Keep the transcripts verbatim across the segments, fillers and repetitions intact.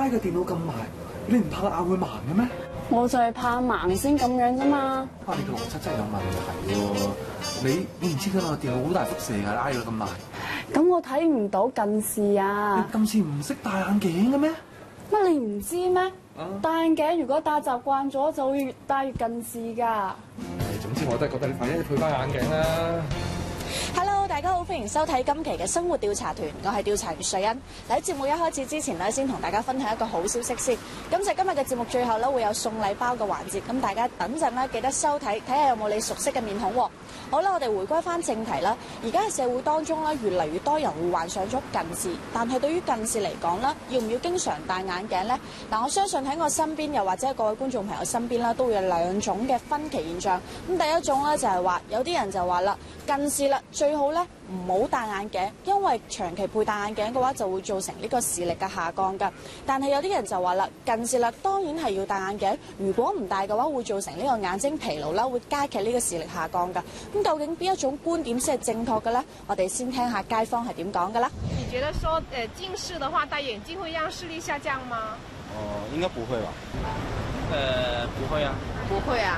拉個電腦咁埋，你唔怕個眼會盲嘅咩？ 我就係怕盲先咁樣啫嘛。 啊，你個邏輯真係有問題喎！你你唔知㗎嘛？電腦好大輻射㗎，拉到咁埋。 咁我睇唔到近視啊！ 你近視唔識戴眼鏡嘅咩？ 乜你唔知咩？ 啊、 戴眼鏡如果戴習慣咗，就會越戴越近視㗎。 誒，總之我都係覺得你快啲配翻眼鏡啦。 Hello， 大家好，歡迎收睇今期嘅生活調查團，我係調查員瑞欣。喺節目一開始之前呢，先同大家分享一個好消息先。咁就今日嘅節目最後呢，會有送禮包嘅環節，咁大家等陣呢，記得收睇，睇下有冇你熟悉嘅面孔喎。好啦，我哋回歸翻正題啦。而家嘅社會當中咧，越嚟越多人會患上咗近視，但係對於近視嚟講咧，要唔要經常戴眼鏡呢？嗱，我相信喺我身邊又或者各位觀眾朋友身邊啦，都會有兩種嘅分歧現象。咁第一種咧就係話，有啲人就話啦，近視啦，最好咧唔好戴眼鏡，因為長期佩戴眼鏡嘅話就會造成呢個視力嘅下降㗎。但係有啲人就話啦，近視啦當然係要戴眼鏡，如果唔戴嘅話會造成呢個眼睛疲勞啦，會加劇呢個視力下降㗎。咁究竟邊一種觀點先係正確嘅咧？我哋先聽下街坊係點講㗎啦。 你覺得說，呃，近視的話戴眼鏡會讓視力下降嗎？ 哦、呃，應該不會吧？呃，不會啊。 不會啊。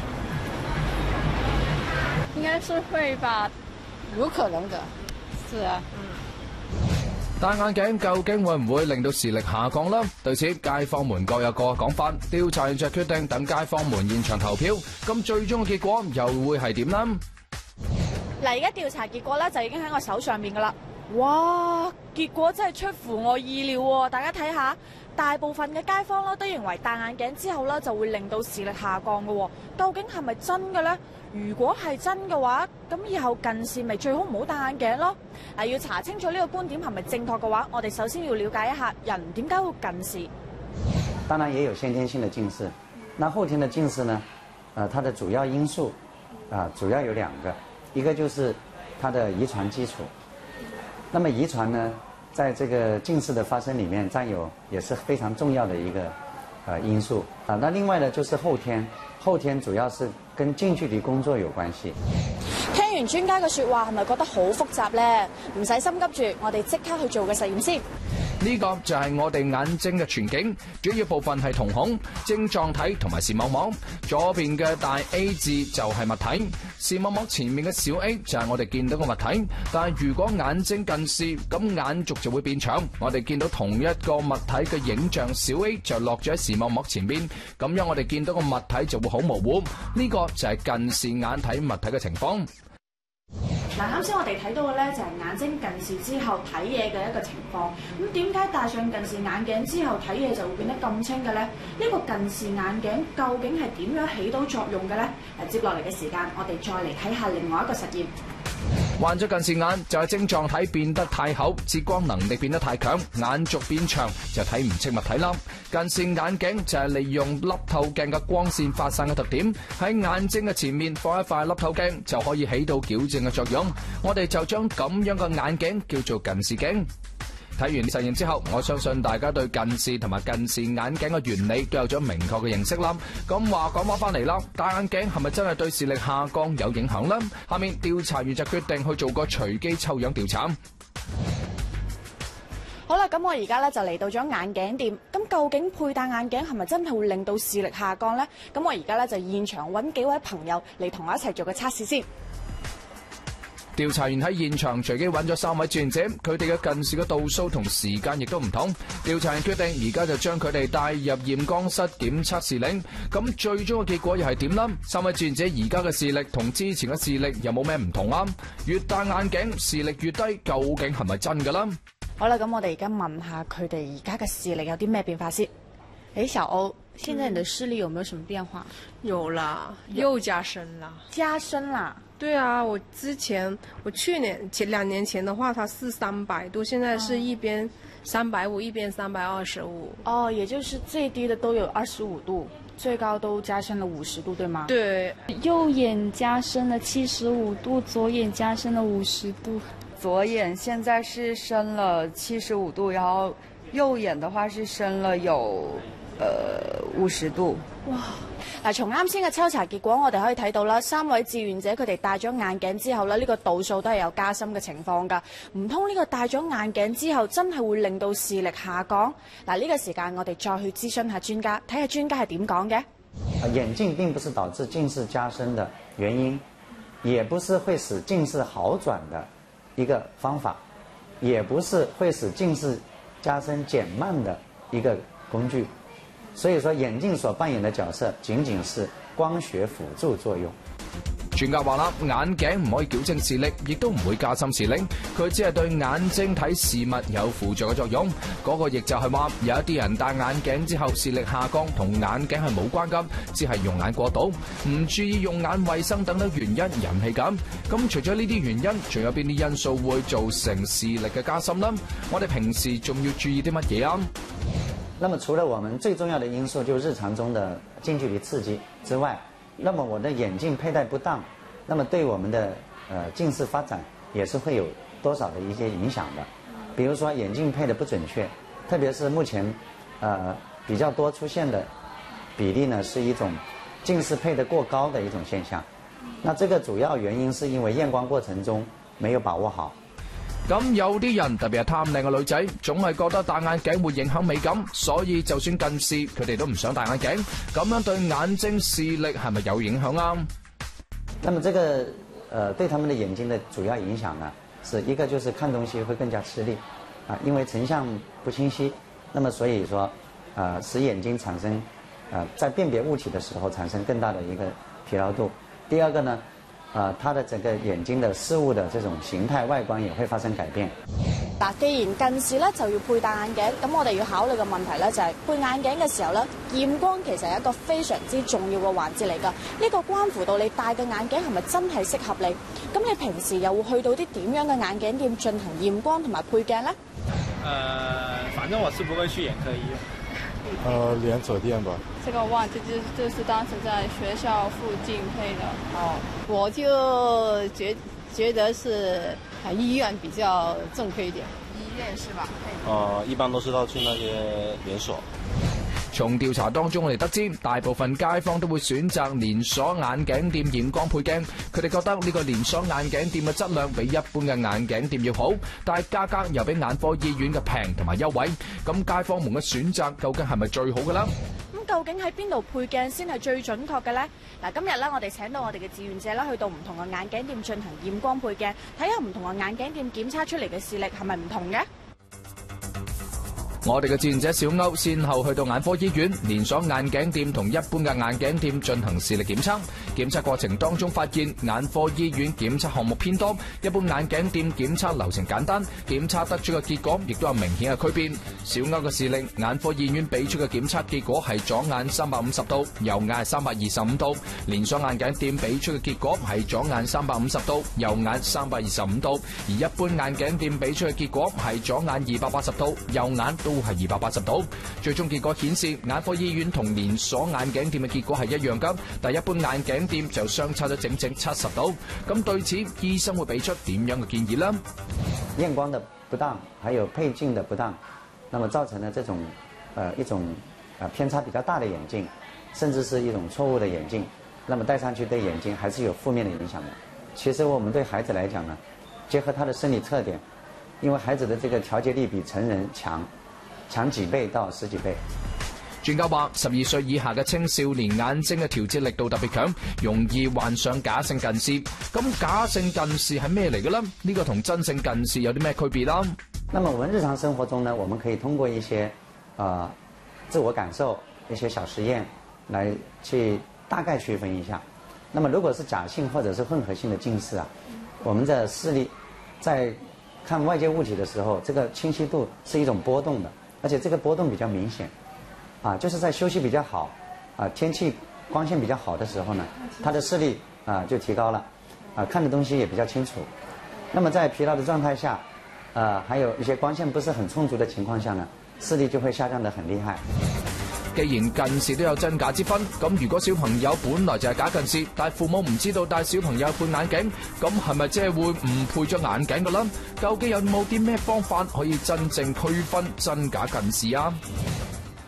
應該是會吧，有可能的。是啊。 戴眼鏡究竟會唔會令到視力下降呢？對此，街坊們各有各講法。調查員就決定等街坊們現場投票。咁最終嘅結果又會係點呢？ 嗱，而家調查結果咧就已經喺我手上面噶啦。哇，結果真係出乎我意料喎！大家睇下，大部分嘅街坊咧都認為戴眼鏡之後咧就會令到視力下降嘅喎。究竟係咪真嘅呢？如果係真嘅話，咁以後近視咪最好唔好戴眼鏡咯。嗱，要查清楚呢個觀點係咪正確嘅話，我哋首先要了解一下人點解會近視。 當然也有先天性的近視，那後天的近視呢？呃，它的主要因素啊、呃，主要有兩個，一個就是它的遺傳基礎。那麼遺傳呢，在這個近視的發生裡面佔有也是非常重要的一個呃因素啊、呃。那另外呢，就是後天，後天主要是跟近距離工作有關係。 聽完專家嘅說話，係咪覺得好複雜呢？唔使心急住，我哋即刻去做個實驗先。 呢個就係我哋眼睛嘅全景，主要部分係瞳孔、晶狀體同埋視網膜。左邊嘅大 A 字就係物體，視網膜前面嘅小 a 就係我哋見到嘅物體。但係如果眼睛近視，咁眼軸就會變長。我哋見到同一個物體嘅影像小 a 就落咗喺視網膜前邊，咁樣我哋見到個物體就會好模糊。呢個就係近視眼睇物體嘅情況。 嗱，啱先我哋睇到嘅咧就係眼睛近視之後睇嘢嘅一個情況。咁點解戴上近視眼鏡之後睇嘢就會變得咁清嘅咧？呢個近視眼鏡究竟係點樣起到作用嘅咧？誒，接落嚟嘅時間，我哋再嚟睇下另外一個實驗。 患咗近視眼就係晶狀體變得太厚，接光能力變得太強，眼軸變長就睇唔清物體啦。近視眼鏡就係利用凹透鏡嘅光線發散嘅特點，喺眼睛嘅前面放一塊凹透鏡就可以起到矯正嘅作用。我哋就將咁樣嘅眼鏡叫做近視鏡。睇完實驗之後，我相信大家對近視同埋近視眼鏡嘅原理都有咗明確嘅認識啦。咁話講翻翻嚟啦，戴眼鏡係咪真係對視力下降有影響呢？下面調查員就決定去做個隨機抽樣調查。 好啦，咁我而家咧就嚟到咗眼鏡店。咁究竟佩戴眼鏡係咪真係會令到視力下降呢？咁我而家咧就現場揾幾位朋友嚟同我一齊做個測試先。 調查員喺現場隨機揾咗三位志願者，佢哋嘅近視嘅度數同時間亦都唔同。調查員決定而家就將佢哋帶入驗光室檢測視力。咁最終嘅結果又係點呢？三位志願者而家嘅視力同之前嘅視力有冇咩唔同啊？越戴眼鏡視力越低，究竟係咪真㗎啦？ 好啦，咁我哋而家問下佢哋而家嘅視力有啲咩變化先。誒，小歐，現在你的視力有沒有什麼變化？ 有啦，又加深啦。 加深啦？ 對啊，我之前我去年前兩年前的話，它是三百度，現在是一邊三百五，一邊三百二十五。 哦，也就是最低的都有二十五度，最高都加深了五十度，對嗎？ 對， 右眼加深了七十五度，左眼加深了五十度。 左眼現在是深了七十五度，然後右眼的話是深了有呃五十度。 哇， 嗱，從啱先嘅抽查結果，我哋可以睇到啦，三位志願者佢哋戴咗眼鏡之後咧，呢個度數都係有加深嘅情況㗎。唔通呢個戴咗眼鏡之後，真係會令到視力下降？嗱，呢個時間我哋再去諮詢下專家，睇下專家係點講嘅。 眼鏡並不是導致近視加深的原因，也不是會使近視好轉的一個方法，也不是會使近視加深減慢的一個工具。所以說，眼鏡所扮演的角色僅僅是光學輔助作用。 專家話啦，眼鏡唔可以矯正視力，亦都唔會加深視力，佢只係對眼睛睇事物有輔助嘅作用。嗰個亦就係話，有一啲人戴眼鏡之後視力下降，同眼鏡係冇關㗎，只係用眼過度，唔注意用眼衛生等等原因引起㗎。咁除咗呢啲原因，仲有邊啲因素會造成視力嘅加深呢？我哋平時仲要注意啲乜嘢啊？ 那麼除了我們最重要的因素，就日常中的近距離刺激之外，那麼我的眼鏡佩戴不當，那麼對我們的呃近視發展也是會有多少的一些影響的。比如說眼鏡配的不準確，特別是目前呃比較多出現的比例呢，是一種近視配得過高的一種現象。那這個主要原因是因為驗光過程中沒有把握好。 咁有啲人特別係貪靚嘅女仔，總係覺得戴眼鏡會影響美感，所以就算近視，佢哋都唔想戴眼鏡。咁樣對眼睛視力係咪有影響啊？ 那麼這個呃對他們的眼睛的主要影響呢，是一個就是看東西會更加吃力啊，因為成像不清晰，那麼所以說呃使眼睛產生呃在辨別物體的時候產生更大的一個疲勞度。第二個呢，啊，它的整個眼睛的視物的這種形態外觀也會發生改變。 嗱，既然近視咧就要佩戴眼鏡，咁我哋要考慮嘅問題咧就係佩眼鏡嘅時候咧，驗光其實係一個非常之重要嘅環節嚟㗎。呢個關乎到你戴嘅眼鏡係咪真係適合你？咁你平時又會去到啲點樣嘅眼鏡店進行驗光同埋配鏡咧？誒、 呃，反正我是不會去眼科醫院。 呃，連鎖店吧。 這個忘記，就就是當時在學校附近配的。哦，我就覺覺得是啊醫院比較正規一點。醫院是吧？ 呃，一般都是到去那些連鎖。 從調查當中，我哋得知大部分街坊都會選擇連鎖眼鏡店驗光配鏡。佢哋覺得呢個連鎖眼鏡店嘅質量比一般嘅眼鏡店要好，但係價格又比眼科醫院嘅平同埋優惠。咁街坊們嘅選擇究竟係咪最好嘅啦？ 咁究竟喺邊度配鏡先係最準確嘅呢？嗱，今日咧我哋請到我哋嘅志願者啦，去到唔同嘅眼鏡店進行驗光配鏡，睇下唔同嘅眼鏡店檢測出嚟嘅視力係咪唔同嘅。 我哋嘅志願者小歐先後去到眼科醫院、連鎖眼鏡店同一般嘅眼鏡店進行視力檢測。檢測過程當中發現，眼科醫院檢測項目偏多，一般眼鏡店檢測流程簡單，檢測得出嘅結果亦都有明顯嘅區別。小歐嘅視力，眼科醫院俾出嘅檢測結果係左眼三百五十度，右眼係三百二十五度；連鎖眼鏡店俾出嘅結果係左眼三百五十度，右眼三百二十五度；而一般眼鏡店俾出嘅結果係左眼二百八十度，右眼都都係二百八十度，最終結果顯示眼科醫院同連鎖眼鏡店嘅結果係一樣㗎，但一般眼鏡店就相差咗整整七十度。咁對此，醫生會俾出點樣嘅建議呢？ 驗光的不當，還有配鏡的不當，那麼造成了這種，呃一種，呃偏差比較大的眼鏡，甚至是一種錯誤的眼鏡，那麼戴上去對眼睛還是有負面的影響的。其實我們對孩子來講呢，結合他的生理特點，因為孩子的這個調節力比成人強。強幾倍到十幾倍。 專家話，十二歲以下嘅青少年眼睛嘅調節力度特別強，容易患上假性近視。咁假性近視係咩嚟嘅呢？呢個同真性近視有啲咩區別啦？ 那麼我們日常生活中呢，我們可以通過一些呃自我感受、一些小實驗，來去大概區分一下。那麼如果是假性或者是混合性的近視啊，我們的視力在看外界物體的時候，這個清晰度是一種波動的。而且這個波動比較明顯，啊，就是在休息比較好，啊，天氣光線比較好的時候呢，它的視力啊就提高了，啊，看的東西也比較清楚。那麼在疲勞的狀態下，啊，還有一些光線不是很充足的情況下呢，視力就會下降得很厲害。 既然近視都有真假之分，咁如果小朋友本來就係假近視，但係父母唔知道帶小朋友配眼鏡，咁係咪即係會誤配咗眼鏡㗎啦？究竟有冇啲咩方法可以真正區分真假近視啊？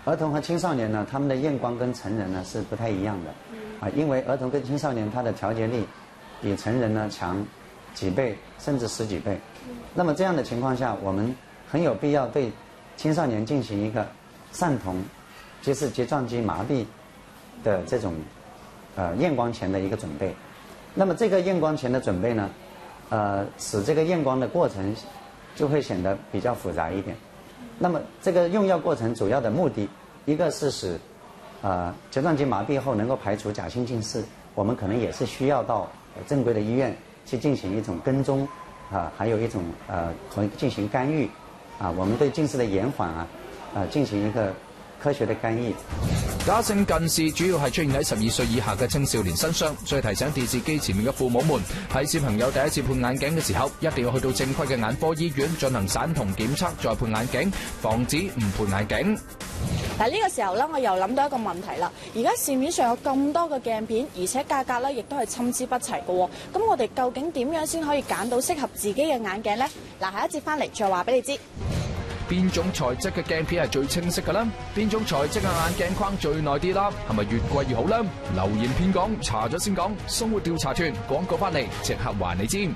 儿童和青少年呢，他们的验光跟成人呢是不太一样的，啊，因为儿童跟青少年他的调节力比成人呢强几倍甚至十几倍。那么这样的情况下，我们很有必要对青少年进行一个散瞳，就是睫状肌麻痹的这种呃验光前的一个准备。那么这个验光前的准备呢，呃，使这个验光的过程就会显得比较复杂一点。那么这个用药过程主要的目的，一个是使呃睫状肌麻痹后能够排除假性近视，我们可能也是需要到正规的医院去进行一种跟踪啊，还有一种呃和进行干預啊，我們對近視的延緩啊，啊進行一個科學的干預。 假性近視主要係出現喺十二歲以下嘅青少年身上，所以提醒電視機前面嘅父母們，喺小朋友第一次配眼鏡嘅時候，一定要去到正規嘅眼科醫院進行散瞳檢測，再配眼鏡，防止誤配眼鏡。 但呢個時候咧，我又諗到一個問題啦。而家市面上有咁多嘅鏡片，而且價格咧亦都係參差不齊嘅喎。咁我哋究竟點樣先可以揀到適合自己嘅眼鏡呢？嗱，下一節翻嚟再話俾你知。 邊種材質嘅鏡片係最清晰嘅啦？邊種材質嘅眼鏡框最耐啲啦？係咪越貴越好呢？留言片講，查咗先講。生活調查團廣告翻嚟，即刻話你知。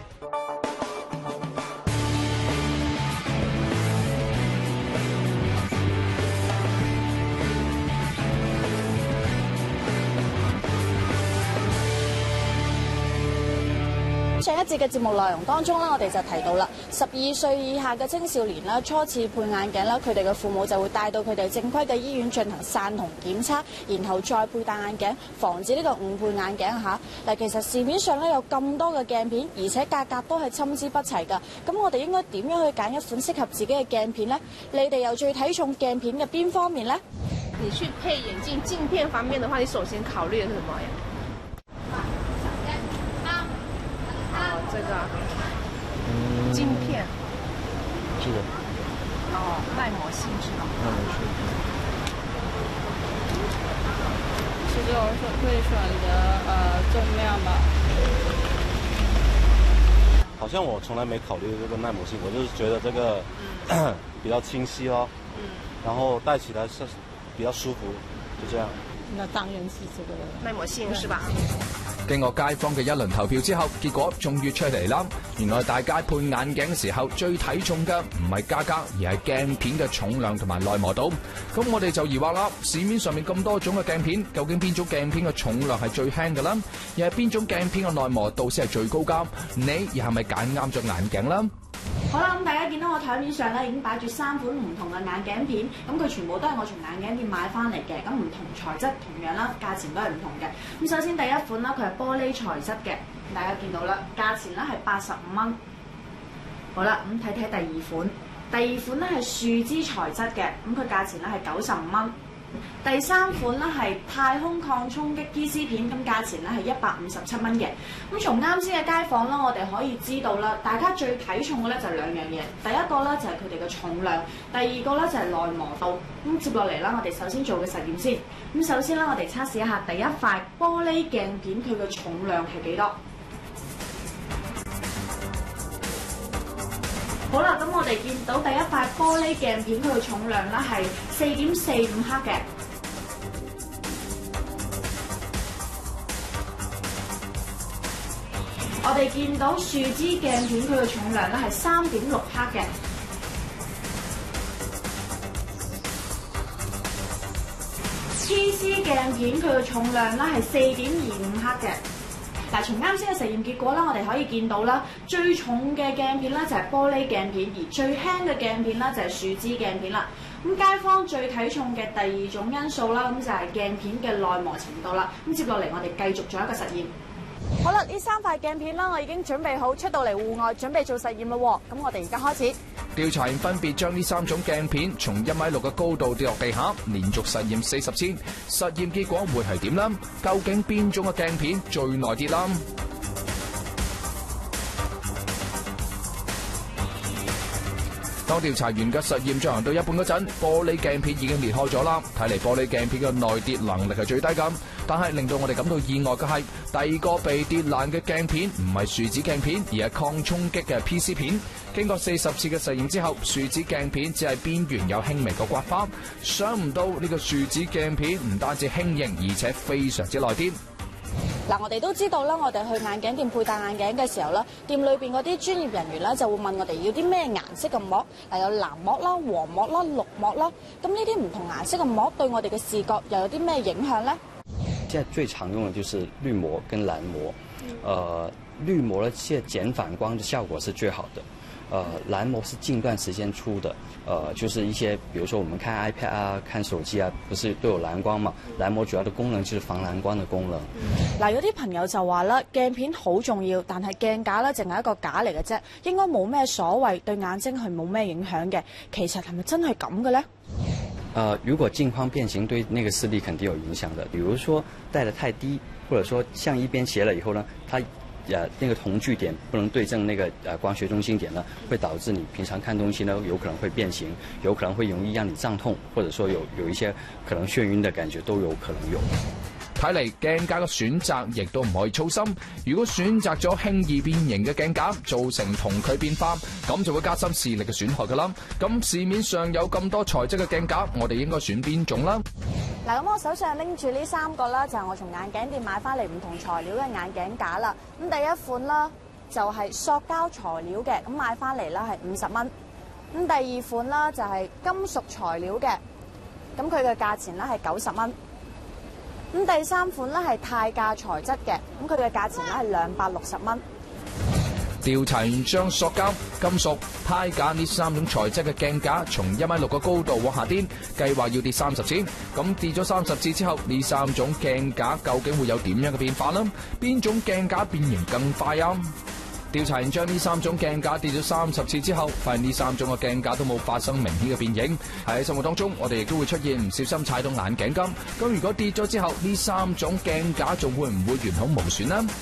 上一節嘅節目內容當中咧，我哋就提到啦，十二歲以下嘅青少年啦，初次配眼鏡啦，佢哋嘅父母就會帶到佢哋正規嘅醫院進行散瞳檢測，然後再佩戴眼鏡，防止呢個誤配眼鏡嚇。嗱，其實市面上咧有咁多嘅鏡片，而且價格都係參差不齊㗎。咁我哋應該點樣去揀一款適合自己嘅鏡片呢？你哋又最睇重鏡片嘅邊方面呢？ 你去配眼鏡鏡片方面的話，你首先考慮的是什麼呀？這個嗯，鏡片， 這個哦，耐磨性是吧？ 耐磨性。 其實我是會選擇呃重量吧。 好像我從來沒考慮這個耐磨性，我就是覺得這個、嗯、比較清晰咯，嗯，然後戴起來是比較舒服，就這樣。 那當然是這個耐磨性是吧？ 經過街坊嘅一輪投票之後，結果終於出嚟啦！原來大家配眼鏡嘅時候最睇重嘅唔係價格，而係鏡片嘅重量同埋耐磨度。咁我哋就疑惑啦，市面上面咁多種嘅鏡片，究竟邊種鏡片嘅重量係最輕嘅啦？又係邊種鏡片嘅耐磨度先係最高㗎？你又係咪揀啱咗眼鏡啦？ 好啦，咁大家見到我台面上咧已經擺住三款唔同嘅眼鏡片，咁佢全部都係我從眼鏡店買翻嚟嘅，咁唔同材質同樣啦，價錢都係唔同嘅。咁首先第一款啦，佢係玻璃材質嘅，大家見到啦，價錢咧係八十五蚊。好啦，咁睇睇第二款，第二款咧係樹脂材質嘅，咁佢價錢咧係九十五蚊。第三款咧係太空抗衝擊 P C 片，咁價錢咧係一百五十七蚊嘅。咁從啱先嘅街訪啦，我哋可以知道啦，大家最睇重嘅咧就係兩樣嘢。第一個咧就係佢哋嘅重量，第二個咧就係耐磨度。咁接落嚟啦，我哋首先做嘅實驗先。咁首先咧，我哋測試一下第一塊玻璃鏡片佢嘅重量係幾多？好啦，咁我哋見到第一塊玻璃鏡片佢嘅重量咧係四點四五克嘅。我哋見到樹脂鏡片佢嘅重量咧係三點六克嘅。P C 鏡片佢嘅重量咧係四點二五克嘅。嗱，從啱先嘅實驗結果啦，我哋可以見到啦，最重嘅鏡片咧就係玻璃鏡片，而最輕嘅鏡片咧就係樹脂鏡片啦。咁街坊最睇重嘅第二種因素啦，咁就係鏡片嘅耐磨程度啦。咁接落嚟，我哋繼續做一個實驗。好啦，呢三塊鏡片啦，我已經準備好出到嚟戶外，準備做實驗啦喎。咁我哋而家開始。 調查員分別將呢三種鏡片從一米六嘅高度跌落地下，連續實驗四十次。實驗結果會係點呢？究竟邊種嘅鏡片最耐啲啦？ 當調查員嘅實驗進行到一半嗰陣，玻璃鏡片已經裂開咗啦。睇嚟玻璃鏡片嘅內跌能力係最低咁，但係令到我哋感到意外嘅係，第二個被跌爛嘅鏡片唔係樹脂鏡片，而係抗衝擊嘅 P C 片。經過四十次嘅實驗之後，樹脂鏡片只係邊緣有輕微嘅刮花。想唔到呢個樹脂鏡片唔單止輕盈，而且非常之耐跌。 嗱，我哋都知道啦，我哋去眼鏡店佩戴眼鏡嘅時候咧，店裏邊嗰啲專業人員咧就會問我哋要啲咩顏色嘅膜，嗱有藍膜啦、黃膜啦、綠膜啦，咁呢啲唔同顏色嘅膜對我哋嘅視覺又有啲咩影響呢？ 現在最常用的就是綠膜跟藍膜，呃，綠膜呢，現在減反光的效果是最好的。呃，藍膜是近段時間出的，呃，就是一些，比如說我們看 iPad 啊、看手機啊，不是都有藍光嘛？藍膜主要的功能就是防藍光的功能。 嗱，有啲朋友就話啦，鏡片好重要，但係鏡架咧淨係一個架嚟嘅啫，應該冇咩所謂，對眼睛係冇咩影響嘅。其實係咪真係咁嘅呢？ 呃，如果鏡框變形，對那個視力肯定有影響的。比如說戴得太低，或者說向一邊斜了以後呢，它呃，那個瞳距點不能對正那個呃光學中心點呢，會導致你平常看東西呢有可能會變形，有可能會容易讓你脹痛，或者說有有一些可能眩暈的感覺都有可能有。 睇嚟鏡架嘅選擇亦都唔可以粗心。如果選擇咗輕易變形嘅鏡架，造成瞳距變化，咁就會加深視力嘅損害㗎啦。咁市面上有咁多材質嘅鏡架，我哋應該選邊種啦？ 嗱，咁我手上拎住呢三個啦，就係我從眼鏡店買翻嚟唔同材料嘅眼鏡架啦。咁第一款啦就係塑膠材料嘅，咁買翻嚟啦係五十蚊。咁第二款啦就係金屬材料嘅，咁佢嘅價錢咧係九十蚊。咁第三款咧係鈦架材質嘅，咁佢嘅價錢咧係兩百六十蚊。 調查員將塑膠、金屬、鈦架呢三種材質嘅鏡架從一米六嘅高度往下跌，計劃要跌三十次。咁跌咗三十次之後，呢三種鏡架究竟會有點樣嘅變化呢？邊種鏡架變形更快啊？調查員將呢三種鏡架跌咗三十次之後，發現呢三種嘅鏡架都冇發生明顯嘅變形。喺生活當中，我哋亦都會出現唔小心踩到眼鏡金。咁如果跌咗之後，呢三種鏡架仲會唔會完好無損呢？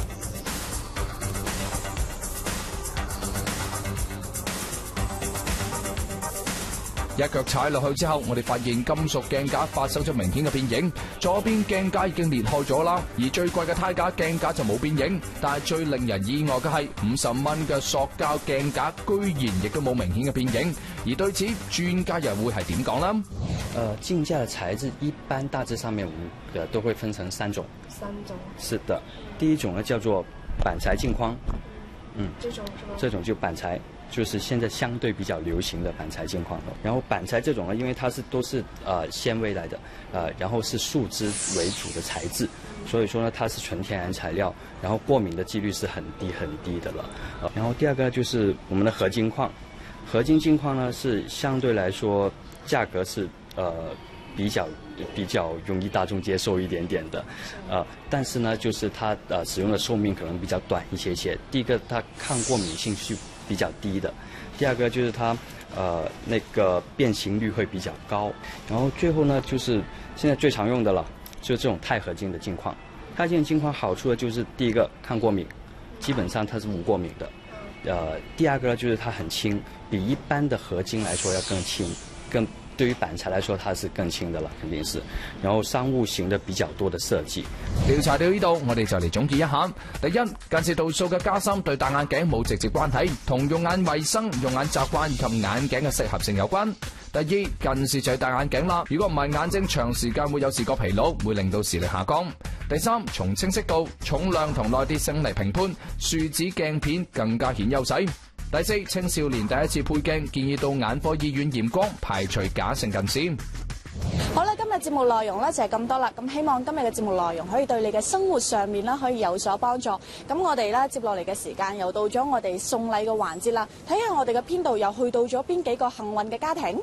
一腳踩落去之後，我哋發現金屬鏡架發生咗明顯嘅變形，左邊鏡架已經裂開咗啦，而最貴嘅鈦架鏡架就冇變形。但係最令人意外嘅係，五十蚊嘅塑膠鏡架居然亦都冇明顯嘅變形。而對此，專家又會係點講呢？ 呃，鏡架嘅材質一般大致上面，我們都會分成三種。 三種。 是的，第一種呢叫做板材鏡框，嗯， 這種是嗎？ 這種就板材。就是現在相對比較流行的板材鏡框，然後板材這種呢，因為它是都是呃纖維來的，呃，然後是樹脂為主的材質，所以說呢，它是純天然材料，然後過敏的幾率是很低很低的了。呃、然後第二個就是我們的合金框，合金鏡框呢是相對來說價格是呃比較比較容易大眾接受一點點的，呃，但是呢，就是它呃使用的壽命可能比較短一些些。第一個，它抗過敏性是比較低的，第二個就是它，呃，那個變形率會比較高，然後最後呢，就是現在最常用的了，就是這種鈦合金的鏡框。鈦合金鏡框好處呢，就是第一個抗過敏，基本上它是無過敏的，呃，第二個呢，就是它很輕，比一般的合金來說要更輕，更。對於板材來說，它是更輕的啦，肯定是。然後商務型的比較多的設計。 調查到呢度，我哋就嚟總結一下。第一，近視度數嘅加深對戴眼鏡冇直接關係，同用眼衛生、用眼習慣以及眼鏡嘅適合性有關。第二，近視就係戴眼鏡啦，如果唔係眼睛長時間會有視覺疲勞，會令到視力下降。第三，從清晰度、重量同耐跌性嚟評判，樹脂鏡片更加顯優勢。第四，青少年第一次配鏡，建議到眼科醫院驗光，排除假性近視。 好啦，今日節目內容咧就係咁多啦。咁希望今日嘅節目內容可以對你嘅生活上面咧可以有所幫助。咁我哋咧接落嚟嘅時間又到咗我哋送禮嘅環節啦。睇下我哋嘅編導又去到咗邊幾個幸運嘅家庭。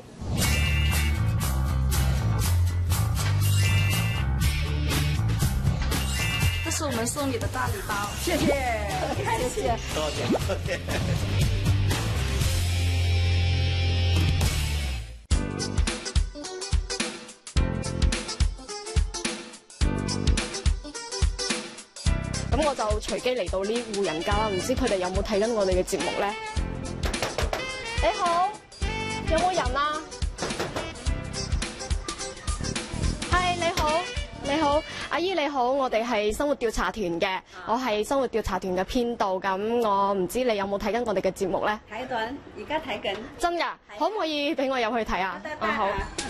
這是我們送你的大禮包， 謝謝，謝謝， 多謝，多謝。 咁我就隨機嚟到呢戶人家啦，唔知佢哋有冇睇緊我哋嘅節目咧？ 你好， 有冇人啊？係，你好，你好，阿姨你好，我哋係生活調查團嘅，我係生活調查團嘅編導，咁我唔知你有冇睇緊我哋嘅節目咧？ 睇緊，而家睇緊。真㗎？ 可唔可以俾我入去睇啊？啊好。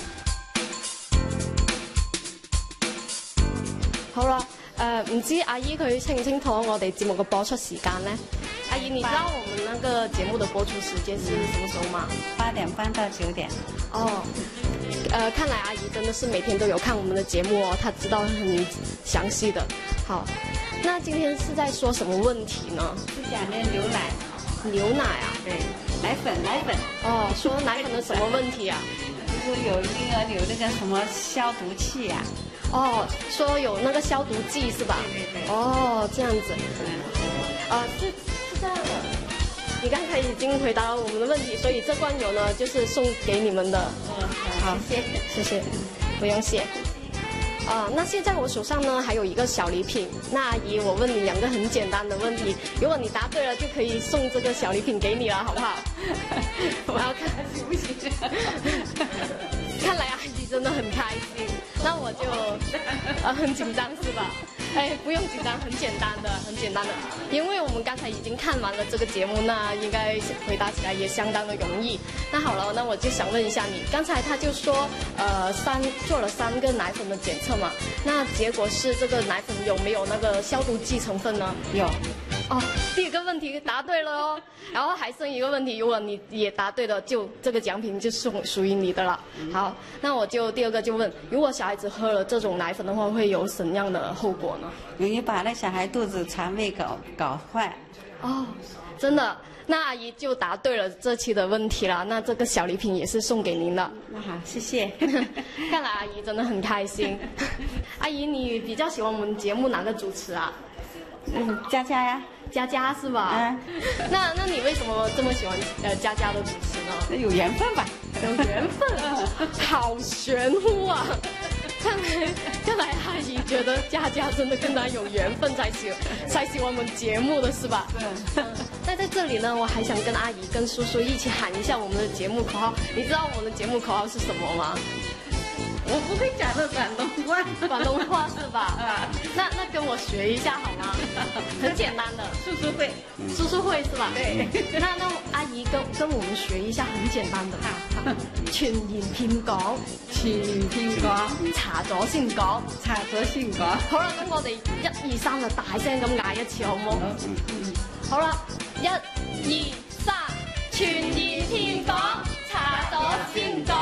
好啦，誒、呃、唔知阿姨佢清唔清楚我哋節目嘅播出時間咧？阿姨，你知道我們那個節目的播出時間是什麼時候嗎？ 八點半到九點。 哦，呃，看來阿姨真的是每天都有看我們的節目哦，她知道很詳細的。好，那今天是在說什麼問題呢？ 是講的牛奶。 牛奶啊？ 對，奶粉，奶粉。 哦，說奶粉的什麼問題啊？ 就是有嬰兒有那個什麼消毒器呀、 啊。哦，說有那個消毒劑是吧？ 對對對。 哦，這樣子。呃，是是這樣的。你剛才已經回答了我們的問題，所以這罐油呢，就是送給你們的。 嗯，好，謝謝， 謝謝，不用謝。啊、呃，那現在我手上呢還有一個小禮品，那阿姨，我問你兩個很簡單的問題，如果你答對了，就可以送這個小禮品給你了，好不好？我要看行不行？看來阿姨真的很開心，那我就呃很緊張是吧？哎，不用緊張，很簡單的，很簡單的，因為我們剛才已經看完了這個節目，那應該回答起來也相當的容易。那好了，那我就想問一下你，剛才他就說，呃，三做了三個奶粉的檢測嘛，那結果是這個奶粉有沒有那個消毒劑成分呢？ 有。 哦，第一個問題答對了哦，然後還剩一個問題，如果你也答對了，就這個獎品就屬屬於你的了。好，那我就第二個就問，如果小孩子喝了這種奶粉的話，會有什麼樣的後果呢？ 容易把那小孩肚子腸胃搞搞壞。 哦，真的，那阿姨就答對了這期的問題了，那這個小禮品也是送給您的。 那好，謝謝。 看來阿姨真的很開心。阿姨，你比較喜歡我們節目哪個主持啊？ 嗯，佳佳呀。 佳佳是吧？嗯，那那你為什麼這麼喜歡呃佳佳的主持呢？ 有緣分吧， 有緣分啊，好玄乎啊！看來看來阿姨覺得佳佳真的跟她有緣分才喜才喜歡我們節目的是吧？嗯。那在這裡呢，我還想跟阿姨跟叔叔一起喊一下我們的節目口號。你知道我們的節目口號是什麼嗎？ 我不會講的廣東話， 廣東話是吧？啊，那那跟我學一下好嗎？很簡單的， 叔叔會， 叔叔會是吧？ 對。 那那阿姨跟跟我們學一下很簡單的，好，全言片講， 全言片講， 查咗先講， 查咗先講。 好啦，咁我哋一二三就大聲咁嗌一次好唔好？嗯嗯。好啦，一二三，全言片講，查咗先講。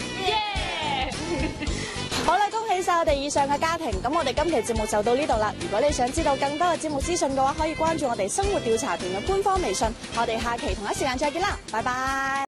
好啦，恭喜晒我哋以上嘅家庭，咁我哋今期節目就到呢度啦。如果你想知道更多嘅節目資訊嘅話，可以關注我哋生活調查團嘅官方微信。我哋下期同一時間再見啦，拜拜。